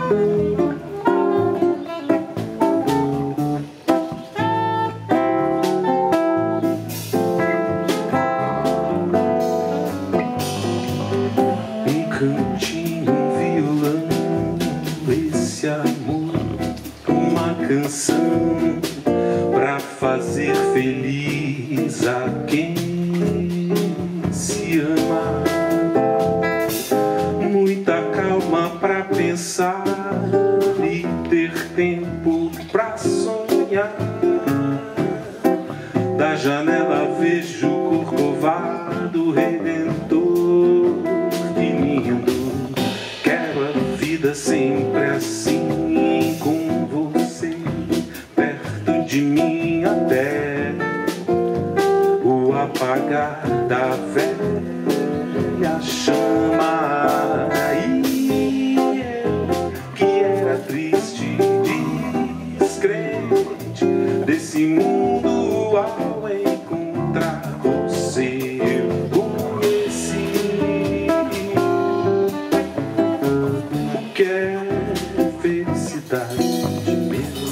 Cantinho, um violão, esse amor, uma canção pra fazer feliz a quem se ama. Muita calma pra pensar e ter tempo pra sonhar. Da janela vejo Corcovado Redentor. Quero a vida sempre assim, com você perto de mim, até o apagar da velha chama. E eu que era triste, descrente desse mundo, ao encontrar você eu conheci que é felicidade mesmo.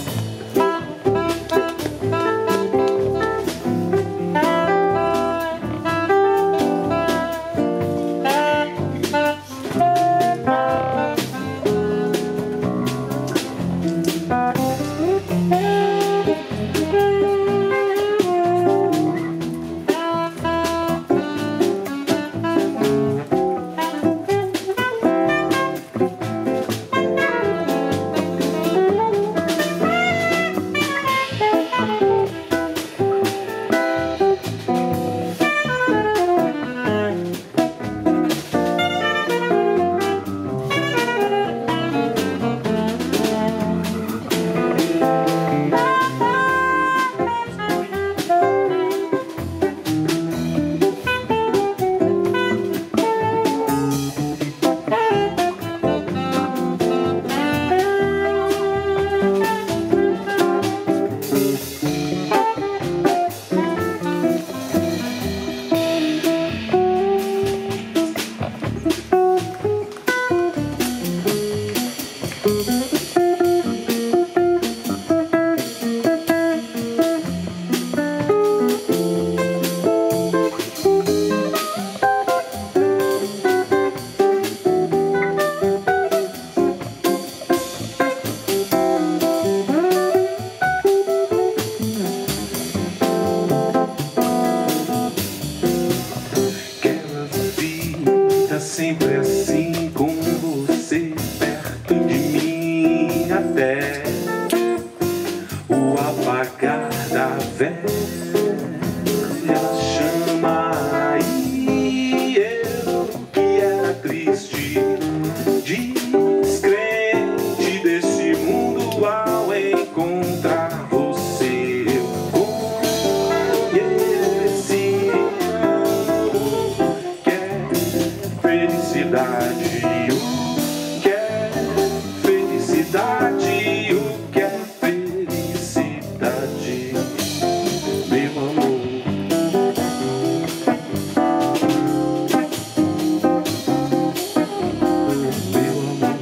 Sempre assim, com você perto de mim, até o apagar da velha chama. E eu que era triste, descrente desse mundo, ao encontrar você eu conheci felicidade, o que é felicidade, o que é felicidade, meu amor. Meu amor.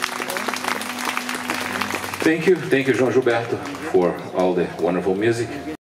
Thank you, João Gilberto, for all the wonderful music.